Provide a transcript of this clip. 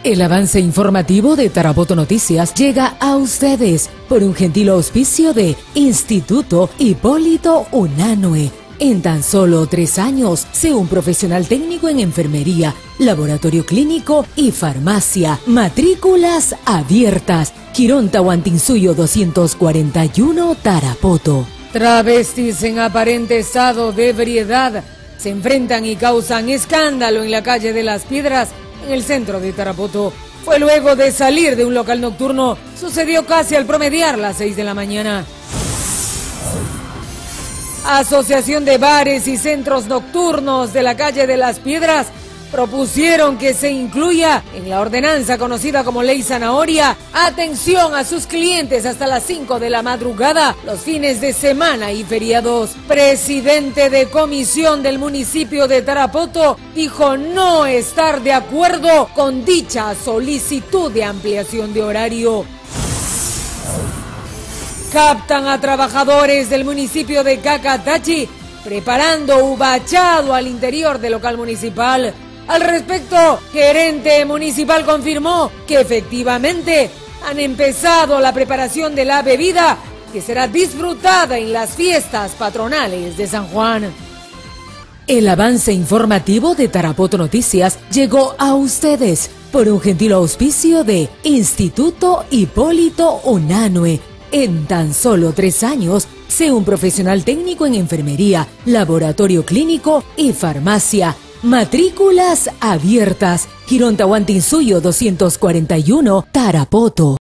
El avance informativo de Tarapoto Noticias llega a ustedes por un gentil auspicio de Instituto Hipólito Unanue. En tan solo 3 años, sé un profesional técnico en enfermería, laboratorio clínico y farmacia. Matrículas abiertas. Quirón Tahuantinsuyo 241, Tarapoto. Travestis en aparente estado de ebriedad se enfrentan y causan escándalo en la calle de Las Piedras, en el centro de Tarapoto. Fue luego de salir de un local nocturno. Sucedió casi al promediar las 6 de la mañana. Asociación de Bares y Centros Nocturnos de la calle de Las Piedras propusieron que se incluya en la ordenanza conocida como Ley Zanahoria atención a sus clientes hasta las 5 de la madrugada, los fines de semana y feriados. Presidente de comisión del municipio de Tarapoto dijo no estar de acuerdo con dicha solicitud de ampliación de horario. Captan a trabajadores del municipio de Cacatachi preparando ubachado al interior del local municipal. Al respecto, gerente municipal confirmó que efectivamente han empezado la preparación de la bebida que será disfrutada en las fiestas patronales de San Juan. El avance informativo de Tarapoto Noticias llegó a ustedes por un gentil auspicio de Instituto Hipólito Unanue. En tan solo 3 años, sé un profesional técnico en enfermería, laboratorio clínico y farmacia. Matrículas abiertas. Quirón Tahuantinsuyo 241, Tarapoto.